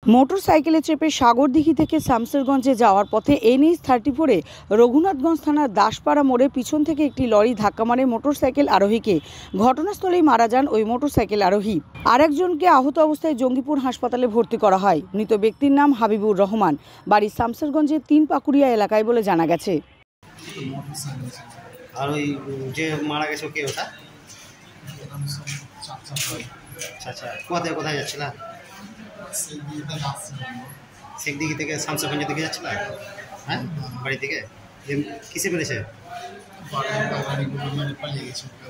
মোটরসাইকেলে চেপে সাগরদিঘি থেকে শামসেরগঞ্জে যাওয়ার পথে NH-34-এ রঘুনাথগঞ্জ থানার দাসপাড়া মোড়ে পিছন থেকে একটি লরি ধাক্কা মারে মোটরসাইকেল আরোহীকে। ঘটনাস্থলেই মারা যান ওই মোটরসাইকেল আরোহী। আরেকজনকে আহত অবস্থায় জঙ্গিপুর হাসপাতালে ভর্তি করা হয়। মৃত ব্যক্তির নাম হাবিবুর রহমান, বাড়ি শামসেরগঞ্জের 3 পাকুড়িয়া এলাকায় বলে জানা গেছে। আর ওই যে মারা গেছে কে ওটা? আচ্ছা, কোথায় যাচ্ছিল? শেখদিঘি থেকে শামসেরগঞ্জের দিকে যাচ্ছিল। হ্যাঁ, বাড়ি থেকে কিসে পেরেছে?